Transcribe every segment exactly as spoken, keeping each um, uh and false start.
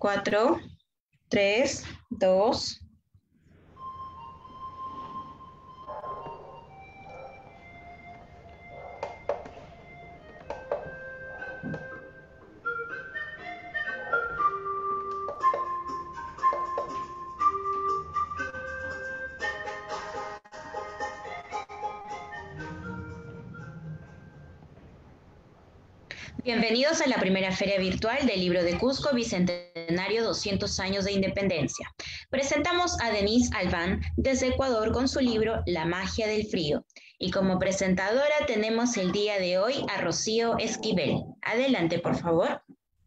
cuatro, tres, dos. Bienvenidos a la primera Feria Virtual del Libro de Cusco, Bicentenario doscientos años de Independencia. Presentamos a Denise Albán desde Ecuador con su libro La magia del frío. Y como presentadora tenemos el día de hoy a Rocío Esquivel. Adelante, por favor.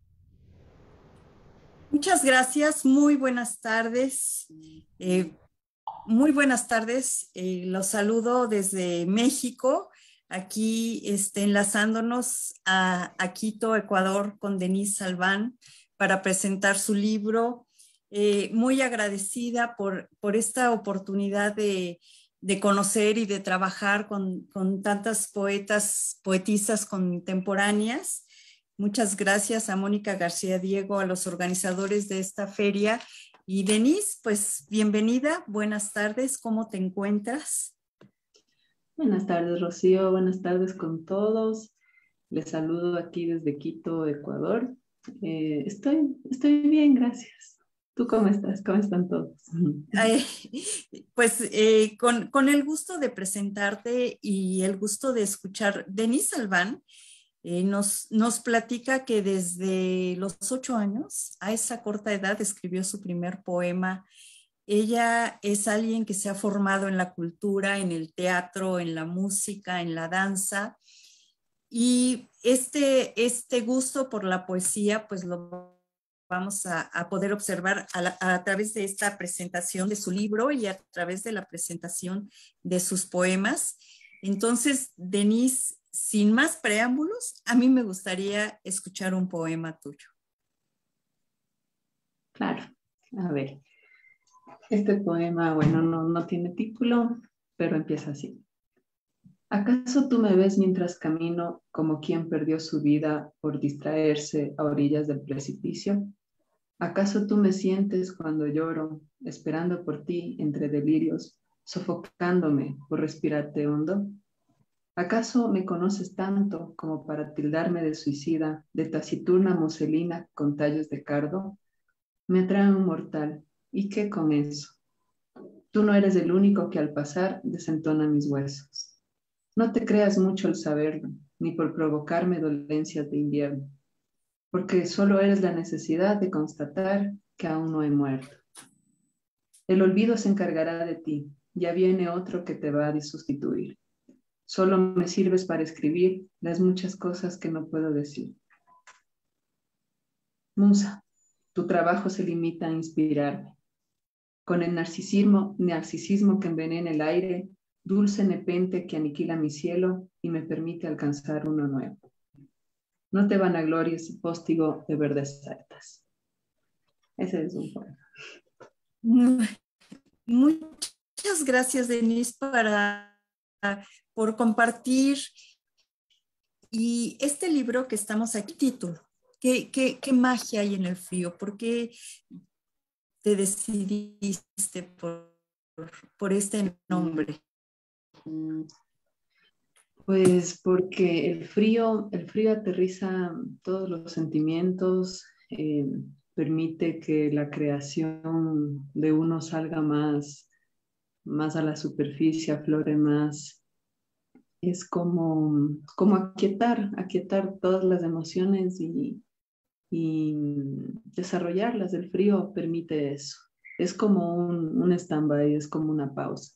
Muchas gracias, muy buenas tardes. Eh, muy buenas tardes, eh, los saludo desde México. Aquí este, enlazándonos a, a Quito, Ecuador, con Denise Albán para presentar su libro. Eh, muy agradecida por, por esta oportunidad de, de conocer y de trabajar con, con tantas poetas, poetisas contemporáneas. Muchas gracias a Mónica García Diego, a los organizadores de esta feria. Y Denise, pues bienvenida, buenas tardes, ¿cómo te encuentras? Buenas tardes, Rocío. Buenas tardes con todos. Les saludo aquí desde Quito, Ecuador. Eh, estoy, estoy bien, gracias. ¿Tú cómo estás? ¿Cómo están todos? Ay, pues eh, con, con el gusto de presentarte y el gusto de escuchar. Denise Albán eh, nos, nos platica que desde los ocho años, a esa corta edad, escribió su primer poema. Ella es alguien que se ha formado en la cultura, en el teatro, en la música, en la danza. Y este, este gusto por la poesía, pues lo vamos a, a poder observar a, la, a través de esta presentación de su libro y a través de la presentación de sus poemas. Entonces, Denise, sin más preámbulos, a mí me gustaría escuchar un poema tuyo. Claro, a ver. Este poema, bueno, no, no tiene título, pero empieza así. ¿Acaso tú me ves mientras camino como quien perdió su vida por distraerse a orillas del precipicio? ¿Acaso tú me sientes cuando lloro, esperando por ti entre delirios, sofocándome por respirarte hondo? ¿Acaso me conoces tanto como para tildarme de suicida, de taciturna muselina con tallos de cardo? Me atrae un mortal, ¿y qué con eso? Tú no eres el único que al pasar desentona mis huesos. No te creas mucho al saberlo, ni por provocarme dolencias de invierno, porque solo eres la necesidad de constatar que aún no he muerto. El olvido se encargará de ti, ya viene otro que te va a sustituir. Solo me sirves para escribir las muchas cosas que no puedo decir. Musa, tu trabajo se limita a inspirarme. Con el narcisismo, narcisismo que envenena el aire, dulce nepente que aniquila mi cielo y me permite alcanzar uno nuevo. No te vanaglories, póstigo de verdes altas. Ese es un poema. Muchas gracias, Denise, para, por compartir. Y este libro que estamos aquí, título, ¿qué, qué, qué magia hay en el frío? ¿Por qué te decidiste por, por este nombre? Pues porque el frío, el frío aterriza todos los sentimientos, eh, permite que la creación de uno salga más, más a la superficie, aflore más. Es como, como aquietar, aquietar todas las emociones y, y desarrollarlas. El frío permite eso. Es como un, un stand-by, es como una pausa.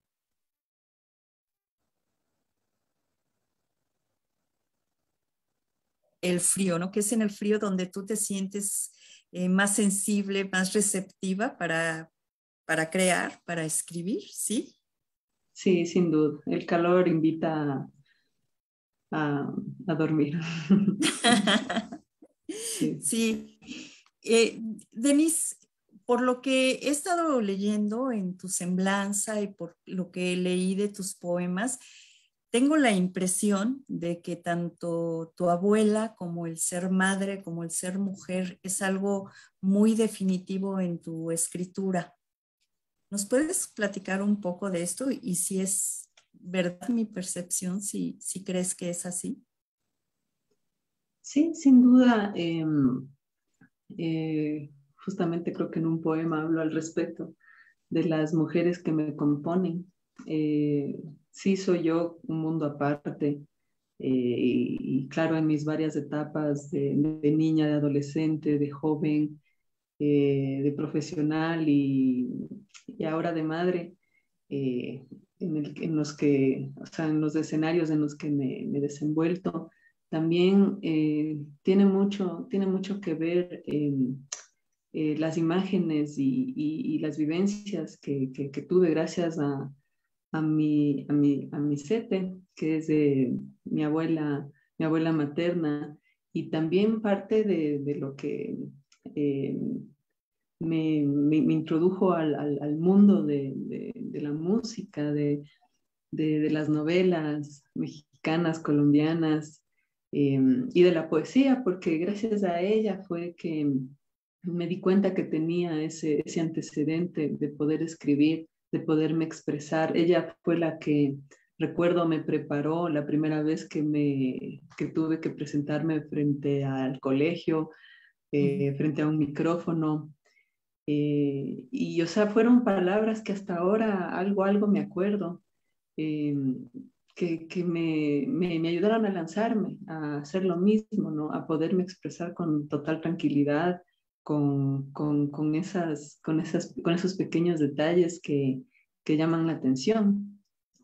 El frío, ¿no? Que es en el frío donde tú te sientes eh, más sensible, más receptiva para, para crear, para escribir, ¿sí? Sí, sin duda. El calor invita a, a dormir. Sí. Sí. Eh, Denise, por lo que he estado leyendo en tu semblanza y por lo que leí de tus poemas, tengo la impresión de que tanto tu abuela como el ser madre, como el ser mujer, es algo muy definitivo en tu escritura. ¿Nos puedes platicar un poco de esto y si es verdad mi percepción, si, si crees que es así? Sí, sin duda. Eh, eh, justamente creo que en un poema hablo al respecto de las mujeres que me componen. Eh, sí, soy yo un mundo aparte. Eh, y, y claro, en mis varias etapas de, de niña, de adolescente, de joven, eh, de profesional y, y ahora de madre, eh, en, el, en los que, o sea, en los escenarios en los que me, me he desenvuelto, también eh, tiene mucho, tiene mucho que ver eh, eh, las imágenes y, y, y, las vivencias que, que, que tuve gracias a, a mi, a mi, a mi sete, que es de mi abuela, mi abuela materna, y también parte de, de lo que eh, me, me, me, introdujo al, al, al mundo de, de, de, la música, de, de, de, las novelas mexicanas, colombianas, eh, y de la poesía, porque gracias a ella fue que me di cuenta que tenía ese, ese antecedente de poder escribir, de poderme expresar. Ella fue la que, recuerdo, me preparó la primera vez que, me, que tuve que presentarme frente al colegio, eh, frente a un micrófono. Eh, y, o sea, fueron palabras que hasta ahora algo, algo me acuerdo, eh, que, que me, me, me ayudaron a lanzarme, a hacer lo mismo, ¿no? A poderme expresar con total tranquilidad, con, con, con, esas, con, esas, con esos pequeños detalles que, que llaman la atención.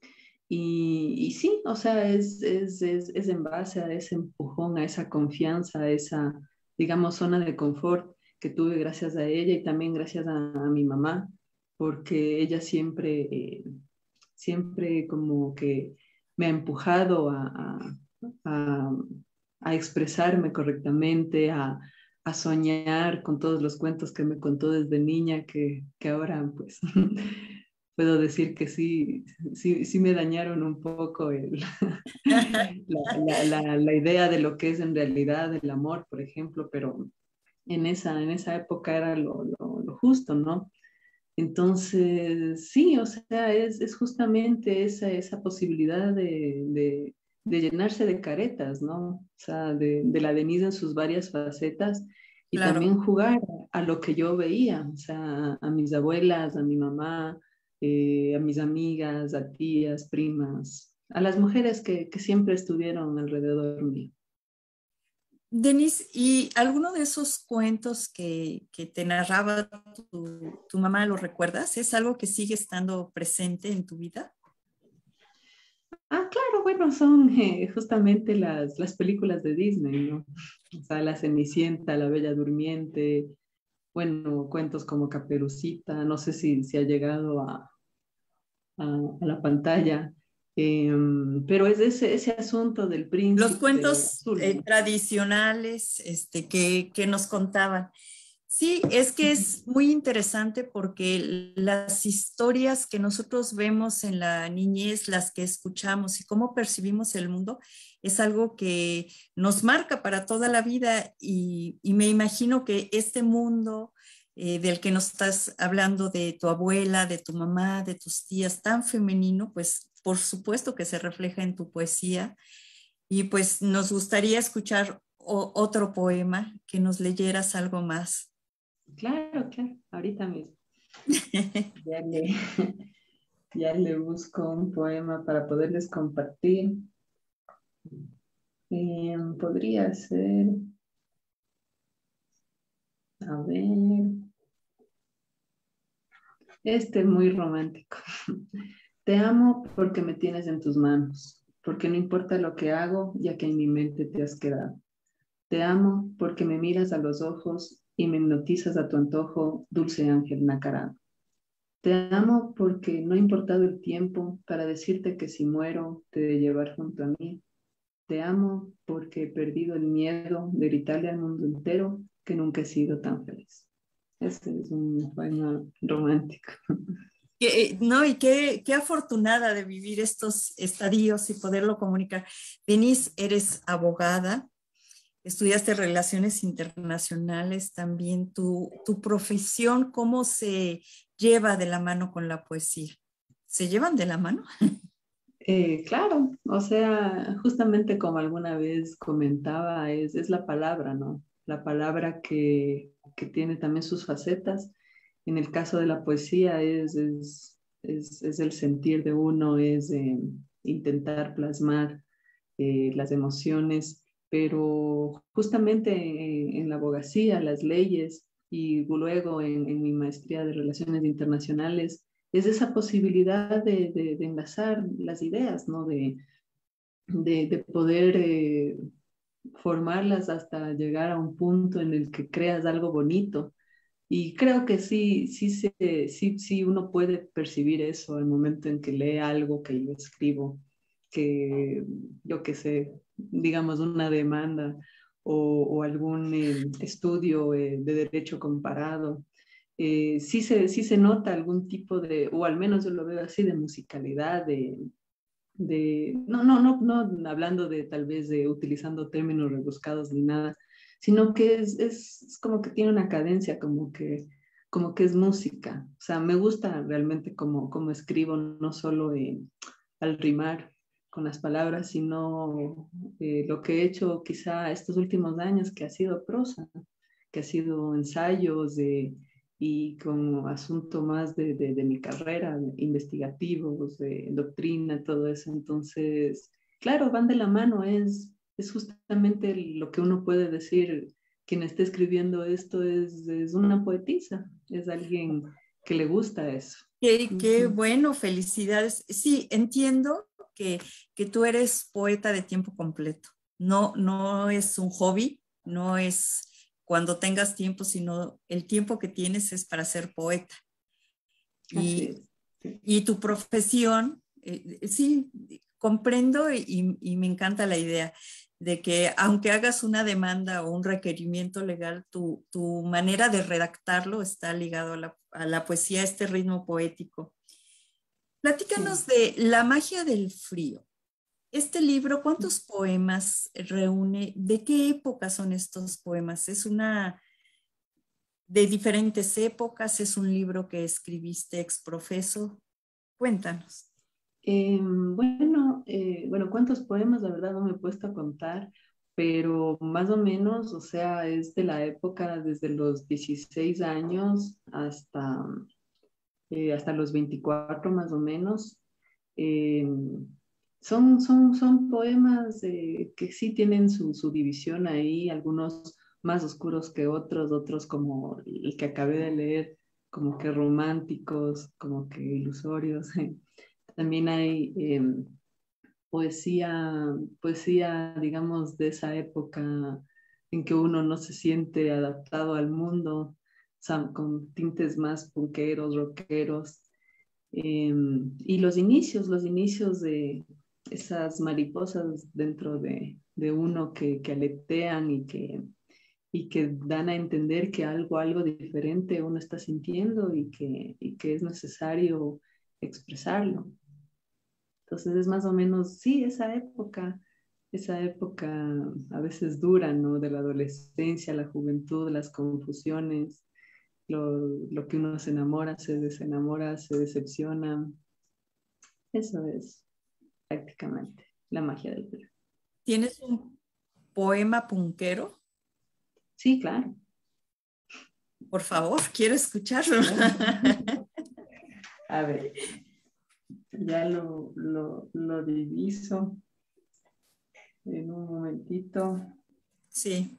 Y, y sí, o sea, es, es, es, es en base a ese empujón, a esa confianza, a esa, digamos, zona de confort que tuve gracias a ella y también gracias a, a mi mamá, porque ella siempre, eh, siempre como que me ha empujado a, a, a, a expresarme correctamente, a, a soñar con todos los cuentos que me contó desde niña, que, que ahora pues puedo decir que sí, sí, sí me dañaron un poco el, la, la, la, la idea de lo que es en realidad el amor, por ejemplo, pero en esa, en esa época era lo, lo, lo justo, ¿no? Entonces, sí, o sea, es, es justamente esa, esa posibilidad de, de, de llenarse de caretas, ¿no? O sea, de, de la Denise en sus varias facetas y Claro. también jugar a lo que yo veía, o sea, a mis abuelas, a mi mamá, eh, a mis amigas, a tías, primas, a las mujeres que, que siempre estuvieron alrededor mío. Denise, ¿y alguno de esos cuentos que, que te narraba tu, tu mamá, lo recuerdas? ¿Es algo que sigue estando presente en tu vida? Ah, claro, bueno, son eh, justamente las, las películas de Disney, ¿no? O sea, La Cenicienta, La Bella Durmiente, bueno, cuentos como Caperucita, no sé si, si ha llegado a, a, a la pantalla, eh, pero es ese, ese asunto del Los príncipe cuentos azul, eh, ¿no? tradicionales este, que, que nos contaban. Sí, es que es muy interesante porque las historias que nosotros vemos en la niñez, las que escuchamos y cómo percibimos el mundo, es algo que nos marca para toda la vida y, y me imagino que este mundo eh, del que nos estás hablando de tu abuela, de tu mamá, de tus tías, tan femenino, pues por supuesto que se refleja en tu poesía y pues nos gustaría escuchar o- otro poema, que nos leyeras algo más. Claro, claro, ahorita mismo. Ya le, ya le busco un poema para poderles compartir. Eh, podría ser, a ver, este es muy romántico. Te amo porque me tienes en tus manos, porque no importa lo que hago, ya que en mi mente te has quedado. Te amo porque me miras a los ojos y me hipnotizas a tu antojo, dulce ángel nacarado. Te amo porque no ha importado el tiempo para decirte que si muero te he de llevar junto a mí. Te amo porque he perdido el miedo de gritarle al mundo entero que nunca he sido tan feliz. Este es un poema romántico. Que, no, y qué, qué afortunada de vivir estos estadios y poderlo comunicar. Denise, eres abogada, estudiaste relaciones internacionales, también tu, tu profesión, ¿cómo se lleva de la mano con la poesía? ¿Se llevan de la mano? Eh, claro, o sea, justamente como alguna vez comentaba, es, es la palabra, ¿no? La palabra que, que tiene también sus facetas. En el caso de la poesía es, es, es, es el sentir de uno, es eh, intentar plasmar eh, las emociones, pero justamente en, en la abogacía, las leyes y luego en, en mi maestría de Relaciones Internacionales, es esa posibilidad de, de, de enlazar las ideas, ¿no? De, de, de poder eh, formarlas hasta llegar a un punto en el que creas algo bonito. Y creo que sí, sí, se, sí, sí uno puede percibir eso al momento en que lee algo que yo escribo, que yo qué sé, digamos una demanda o, o algún eh, estudio eh, de derecho comparado. Eh, sí, se, sí se nota algún tipo de, o al menos yo lo veo así, de musicalidad, de, de no, no, no, no hablando de tal vez de utilizando términos rebuscados ni nada, sino que es, es, es como que tiene una cadencia, como que, como que es música. O sea, me gusta realmente como, como escribo, no solo eh, al rimar con las palabras, sino eh, lo que he hecho quizá estos últimos años, que ha sido prosa, que ha sido ensayos de y con asunto más de, de, de mi carrera, investigativos, de doctrina, todo eso. Entonces, claro, van de la mano, es, es justamente lo que uno puede decir, quien esté escribiendo esto es, es una poetisa, es alguien que le gusta eso. Qué, qué Ujú. bueno, felicidades. Sí, entiendo que, que tú eres poeta de tiempo completo. No, no es un hobby, no es cuando tengas tiempo, sino el tiempo que tienes es para ser poeta. Así Y, es. Sí. y tu profesión, eh, sí, comprendo y, y me encanta la idea de que aunque hagas una demanda o un requerimiento legal, tu, tu manera de redactarlo está ligado a la, a la poesía, a este ritmo poético. Platícanos Sí. de La magia del frío. Este libro, ¿cuántos poemas reúne? ¿De qué época son estos poemas? ¿Es una de diferentes épocas? ¿Es un libro que escribiste ex profeso? Cuéntanos. Eh, bueno, eh, bueno, cuántos poemas, la verdad no me he puesto a contar, pero más o menos, o sea, es de la época desde los dieciséis años hasta, eh, hasta los veinticuatro más o menos. Eh, son, son, son poemas eh, que sí tienen su, su división ahí, algunos más oscuros que otros, otros como el que acabé de leer, como que románticos, como que ilusorios. También hay eh, poesía, poesía, digamos, de esa época en que uno no se siente adaptado al mundo, o sea, con tintes más punqueros, rockeros. Eh, y los inicios, los inicios de esas mariposas dentro de, de uno que, que aletean y que, y que dan a entender que algo, algo diferente uno está sintiendo y que, y que es necesario expresarlo. Entonces es más o menos, sí, esa época, esa época a veces dura, ¿no? De la adolescencia, la juventud, las confusiones, lo, lo que uno se enamora, se desenamora, se decepciona. Eso es prácticamente la magia del verbo. ¿Tienes un poema punquero? Sí, claro, Por favor, quiero escucharlo. claro. A ver, ya lo, lo, lo diviso en un momentito. Sí.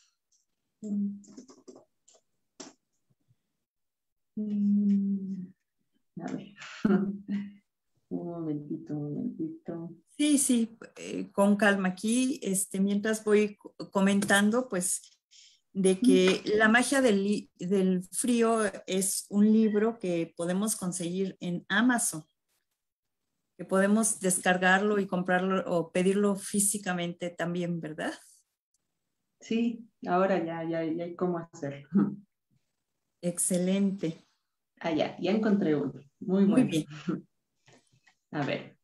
Mm, A ver. Un momentito, un momentito. Sí, sí, eh, con calma aquí, este, mientras voy comentando, pues, de que La magia del, del frío es un libro que podemos conseguir en Amazon, que podemos descargarlo y comprarlo o pedirlo físicamente también, ¿verdad? Sí, ahora ya, ya, ya hay cómo hacerlo. Excelente. Ah, ya, ya encontré uno. Muy Muy bueno. bien. A ver,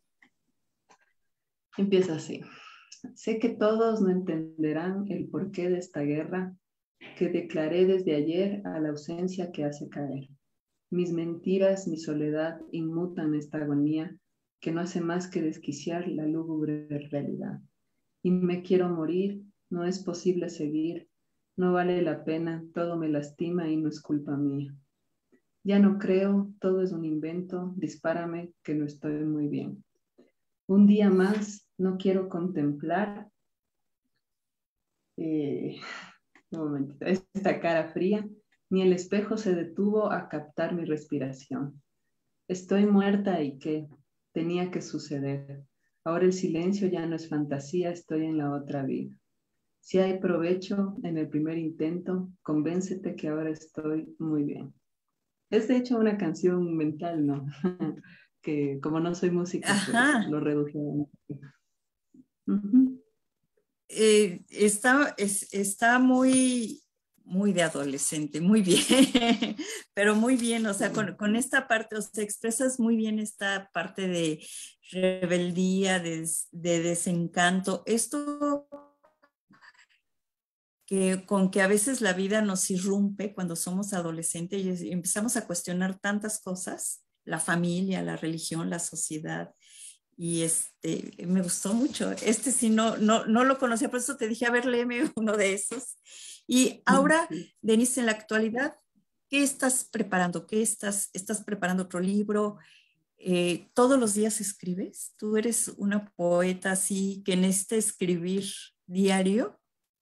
empieza así. Sé que todos no entenderán el porqué de esta guerra que declaré desde ayer a la ausencia que hace caer. Mis mentiras, mi soledad inmutan esta agonía que no hace más que desquiciar la lúgubre realidad. Y me quiero morir, no es posible seguir, no vale la pena, todo me lastima y no es culpa mía. Ya no creo, todo es un invento, dispárame que no estoy muy bien. Un día más, no quiero contemplar eh, un momentito, esta cara fría, ni el espejo se detuvo a captar mi respiración. Estoy muerta y qué, tenía que suceder. Ahora el silencio ya no es fantasía, estoy en la otra vida. Si hay provecho en el primer intento, convéncete que ahora estoy muy bien. Es de hecho una canción mental, ¿no? Que como no soy músico, pues Ajá. lo reduje. Uh-huh. Eh, está, es, está muy, muy de adolescente, muy bien, pero muy bien, o sea, con, con esta parte, o sea, expresas muy bien esta parte de rebeldía, de, de desencanto. Esto que con que a veces la vida nos irrumpe cuando somos adolescentes y empezamos a cuestionar tantas cosas, la familia, la religión, la sociedad. Y este, me gustó mucho. Este sí no, no, no lo conocía, por eso te dije, a ver, léeme uno de esos. Y ahora, Sí. Denise, en la actualidad, ¿qué estás preparando? ¿Qué estás, estás preparando otro libro? Eh, ¿Todos los días escribes? ¿Tú eres una poeta así que necesita escribir diario?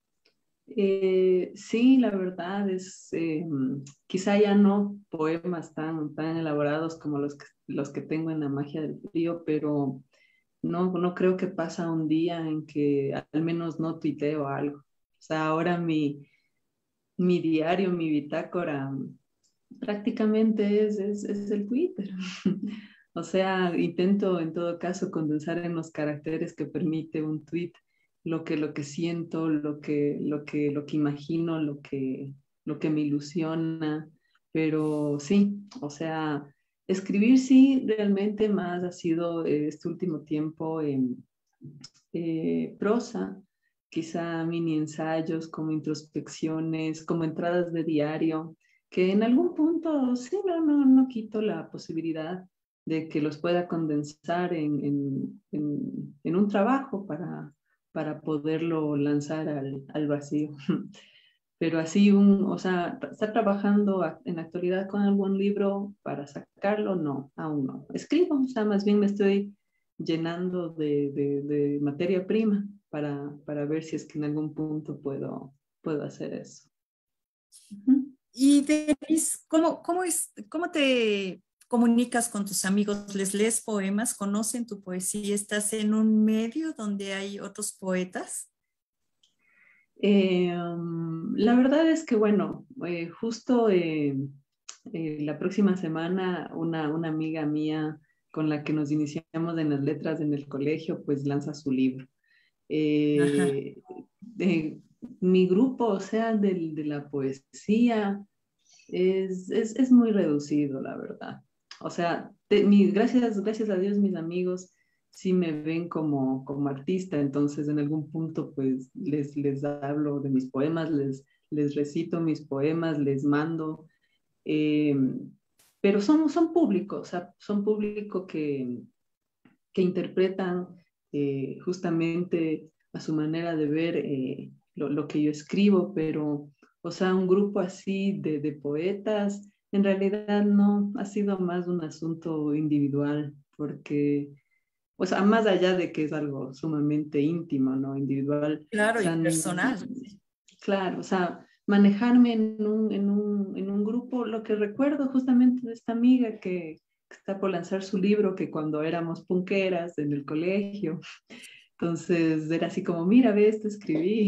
Eh, sí, la verdad es, eh, quizá ya no poemas tan, tan elaborados como los que, los que tengo en La magia del frío, pero no, no creo que pasa un día en que al menos no tuiteo algo. O sea, ahora mi, mi diario, mi bitácora, prácticamente es, es, es el Twitter. O sea, intento en todo caso condensar en los caracteres que permite un tweet lo que, lo que siento, lo que, lo que, lo que imagino, lo que, lo que me ilusiona. Pero sí, o sea, escribir sí realmente más ha sido eh, este último tiempo en eh, prosa, quizá mini ensayos como introspecciones, como entradas de diario, que en algún punto sí, no, no, no quito la posibilidad de que los pueda condensar en, en, en, en un trabajo para, para poderlo lanzar al, al vacío. Pero así, un, o sea, ¿está trabajando en la actualidad con algún libro para sacarlo? No, aún no. Escribo, o sea, más bien me estoy llenando de, de, de materia prima para, para ver si es que en algún punto puedo, puedo hacer eso. Uh-huh. Y Denise, ¿cómo, cómo, es, ¿cómo te comunicas con tus amigos? ¿Les lees poemas? ¿Conocen tu poesía? ¿Estás en un medio donde hay otros poetas? Eh, um, la verdad es que, bueno, eh, justo eh, eh, la próxima semana una, una amiga mía con la que nos iniciamos en las letras en el colegio, pues lanza su libro. Ajá. Eh, de, mi grupo, o sea, de, de la poesía, es, es, es, muy reducido, la verdad. O sea, te, mi, gracias, gracias a Dios, mis amigos sí me ven como, como artista, entonces en algún punto pues les, les hablo de mis poemas, les, les recito mis poemas, les mando, eh, pero son, son públicos, o sea, son público que, que interpretan eh, justamente a su manera de ver eh, lo, lo, que yo escribo, pero, o sea, un grupo así de, de poetas, en realidad no, ha sido más un asunto individual, porque, o sea, más allá de que es algo sumamente íntimo, ¿no? Individual, o Claro, y sea, personal. claro, o sea, manejarme en un, en un, en un grupo, lo que recuerdo justamente de esta amiga que, que está por lanzar su libro, que cuando éramos punqueras en el colegio, entonces era así como, mira, ve, esto escribí.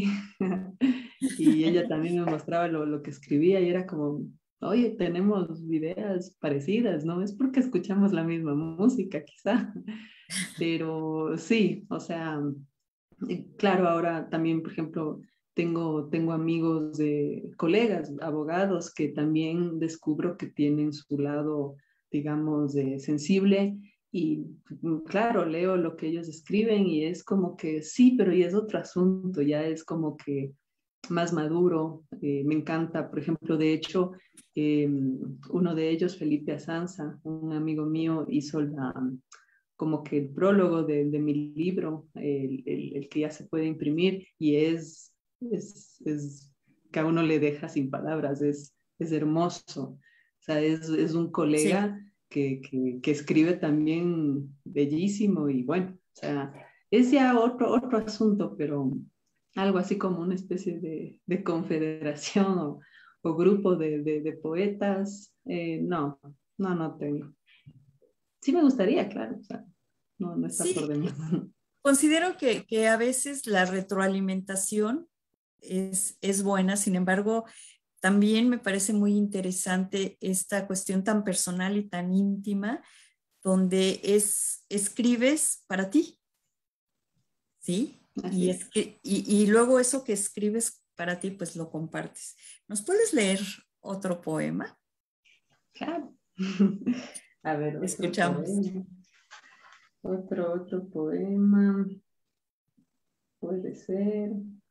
Y ella también me mostraba lo, lo que escribía y era como, oye, tenemos ideas parecidas, ¿no? Es porque escuchamos la misma música, quizá. Pero sí, o sea, claro, ahora también, por ejemplo, tengo, tengo amigos, de, colegas, abogados, que también descubro que tienen su lado, digamos, de sensible. Y claro, leo lo que ellos escriben y es como que sí, pero ya es otro asunto, ya es como que más maduro. Eh, me encanta, por ejemplo, de hecho, eh, uno de ellos, Felipe Azanza, un amigo mío, hizo la, como que el prólogo de, de mi libro, el, el, el, que ya se puede imprimir, y es, es, es que a uno le deja sin palabras, es, es hermoso. O sea, es, es un colega Sí. que, que, que escribe también bellísimo y bueno, o sea, es ya otro, otro asunto, pero algo así como una especie de, de confederación o, o grupo de, de, de poetas, eh, no, no, no tengo. Sí me gustaría, claro, o sea, no, no está por Sí, demás. considero que, que a veces la retroalimentación es, es buena, sin embargo, también me parece muy interesante esta cuestión tan personal y tan íntima, donde es, escribes para ti, ¿sí? Así Y, es. es que, y, y luego eso que escribes para ti, pues lo compartes. ¿Nos puedes leer otro poema? Claro. A ver, otro Escuchamos. poema. Otro, otro poema. Puede ser.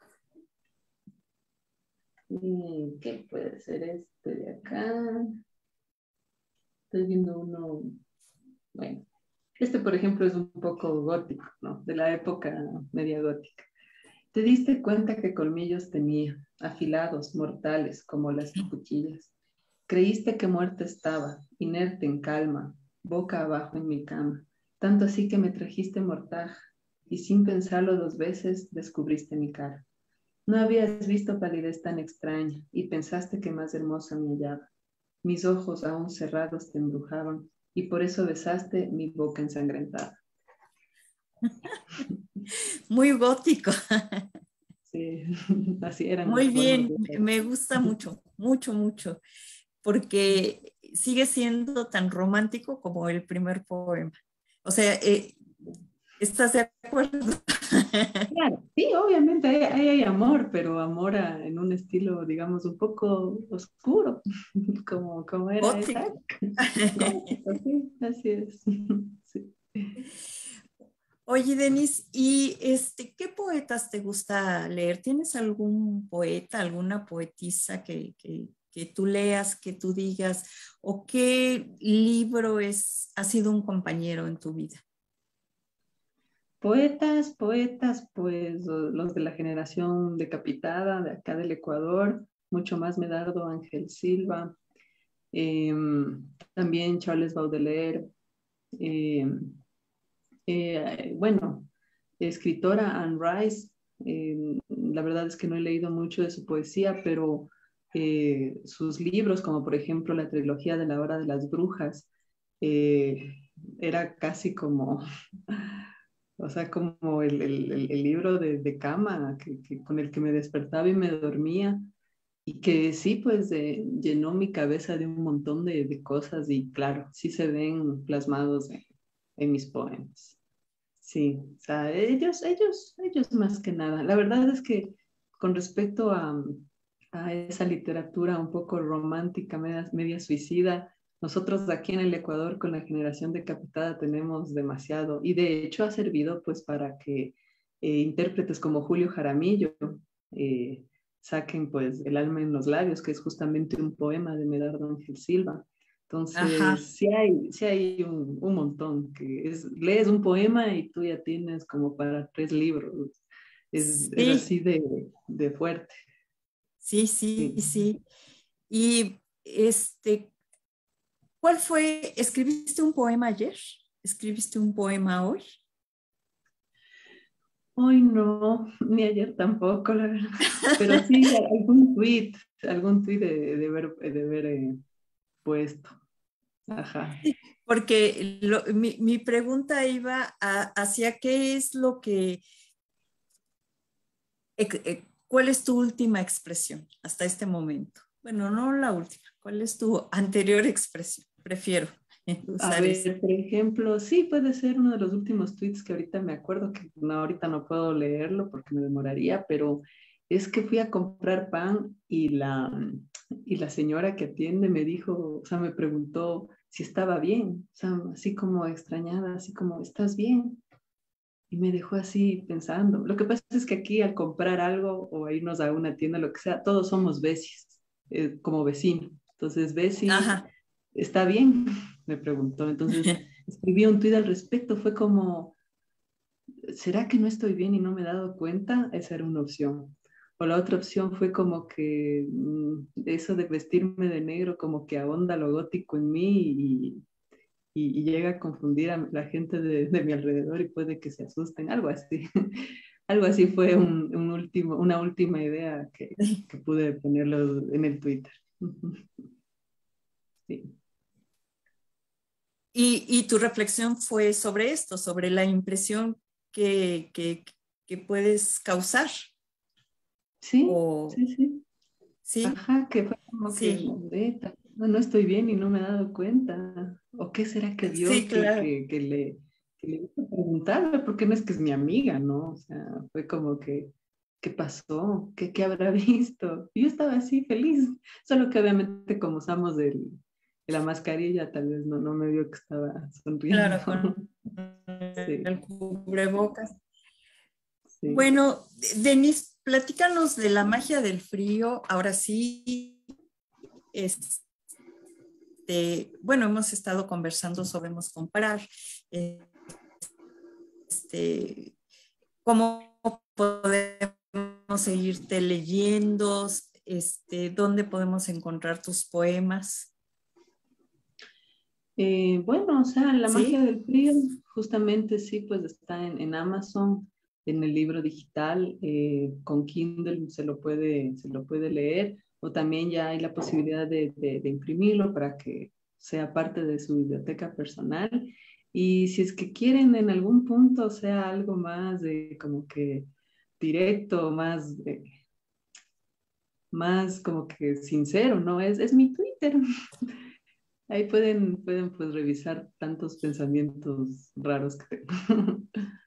¿Y qué puede ser este de acá? Estoy viendo uno. Bueno, este, por ejemplo, es un poco gótico, ¿no? De la época media gótica. Te diste cuenta que colmillos tenía, afilados, mortales, como las cuchillas. Creíste que muerta estaba, inerte en calma, boca abajo en mi cama, tanto así que me trajiste mortaja, y sin pensarlo dos veces descubriste mi cara. No habías visto palidez tan extraña, y pensaste que más hermosa me hallaba. Mis ojos aún cerrados te embrujaban, y por eso besaste mi boca ensangrentada. Muy gótico. Sí, así eran Muy las formas bien, de esa me época. gusta mucho, mucho, mucho, porque sigue siendo tan romántico como el primer poema. O sea, eh, ¿estás de acuerdo? Claro, sí, obviamente ahí hay, hay amor, pero amor a- en un estilo, digamos, un poco oscuro, como, como era esa Gótico. época. Gótico, sí, así es. Sí. Oye, Denis, ¿y este, qué poetas te gusta leer? ¿Tienes algún poeta, alguna poetisa que, que, que tú leas, que tú digas, o qué libro es, ha sido un compañero en tu vida? Poetas, poetas, pues o- los de la generación decapitada de acá del Ecuador, mucho más Medardo Ángel Silva, em, también Charles Baudelaire, em, eh, bueno, escritora Anne Rice. Eh, la verdad es que no he leído mucho de su poesía, pero eh, sus libros, como por ejemplo la trilogía de la Hora de las Brujas, eh, era casi como, o sea, como el, el, el libro de, de cama que, que, con el que me despertaba y me dormía. Y que sí, pues eh, llenó mi cabeza de un montón de, de cosas y claro, sí se ven plasmados en, en mis poemas. Sí, o sea, ellos, ellos, ellos más que nada. La verdad es que con respecto a, a esa literatura un poco romántica, media, media suicida, nosotros aquí en el Ecuador con la generación decapitada tenemos demasiado y de hecho ha servido pues para que eh, intérpretes como Julio Jaramillo eh, saquen pues El alma en los labios, que es justamente un poema de Medardo Ángel Silva. Ajá. Entonces, sí hay, sí hay un, un montón, que es, lees un poema y tú ya tienes como para tres libros. Es, es Sí, así de, de fuerte. sí, sí, Sí. sí. Y este, ¿cuál fue? ¿Escribiste un poema ayer? ¿Escribiste un poema hoy? Hoy no, ni ayer tampoco, la verdad. Pero sí, algún tweet, algún tweet de, de ver, de ver eh, puesto. Ajá. Porque lo- mi, mi pregunta iba a- hacia qué es lo que, ex- eh, ¿cuál es tu última expresión hasta este momento? Bueno, no la última, ¿cuál es tu anterior expresión? Prefiero A usar eso. ver, por ejemplo, sí puede ser uno de los últimos tweets que ahorita me acuerdo, que no, ahorita no puedo leerlo porque me demoraría, pero es que fui a comprar pan y la, y la señora que atiende me dijo, o sea, me preguntó si estaba bien, o sea, así como extrañada, así como, ¿estás bien? Y me dejó así pensando. Lo que pasa es que aquí al comprar algo o a irnos a una tienda, lo que sea, todos somos besis, eh, como vecino. Entonces, Bessie, Ajá. ¿está bien? Me preguntó. Entonces, escribí un tuit al respecto. Fue como, ¿será que no estoy bien y no me he dado cuenta? Esa era una opción. O la otra opción fue como que mm, eso de vestirme de negro como que ahonda lo gótico en mí y, y, y llega a confundir a la gente de, de mi alrededor y puede que se asusten, algo así. Algo así fue un, un último, una última idea que, que pude ponerlo en el Twitter. Sí. Y, y tu reflexión fue sobre esto, sobre la impresión que, que, que puedes causar. Sí, O, sí, sí. sí, Ajá, que fue como que sí, "Ve, no, no estoy bien y no me he dado cuenta. ¿O qué será que sí, vio que, claro. que, que le, que le hizo preguntarme? Porque no es que es mi amiga, ¿no? O sea, fue como que, ¿qué pasó? ¿Qué, qué habrá visto? Y yo estaba así feliz, solo que obviamente como usamos el, la mascarilla, tal vez no, no me vio que estaba sonriendo. Claro, con Sí, el cubrebocas. sí. Bueno, Denise, platícanos de la magia del frío. Ahora sí, este, bueno, hemos estado conversando sobre cómo comprar, este, cómo podemos seguirte leyendo, este, dónde podemos encontrar tus poemas. Eh, bueno, o sea, la magia ¿Sí? del frío, justamente sí, pues está en, en Amazon, en el libro digital, eh, con Kindle se lo puede, se lo puede leer, o también ya hay la posibilidad de, de, de imprimirlo para que sea parte de su biblioteca personal. Y si es que quieren en algún punto, sea algo más de como que directo, más, de, más como que sincero, ¿no? Es, es mi Twitter. Ahí pueden, pueden pues revisar tantos pensamientos raros que tengo.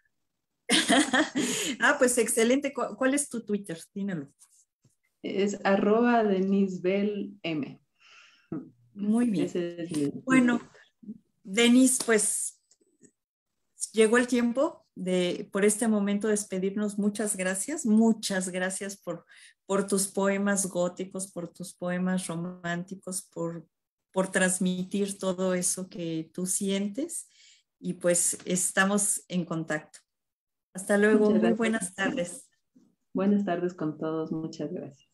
Ah, pues excelente. ¿Cu- ¿Cuál es tu Twitter? Dímelo. Es arroba Denise Bell M. Muy bien. Ese es mi, mi Bueno, Twitter. Denis, pues llegó el tiempo de por este momento despedirnos. Muchas gracias, muchas gracias por, por tus poemas góticos, por tus poemas románticos, por, por transmitir todo eso que tú sientes y pues estamos en contacto. Hasta luego, Muchas muy gracias. buenas tardes. Buenas tardes con todos. Muchas gracias.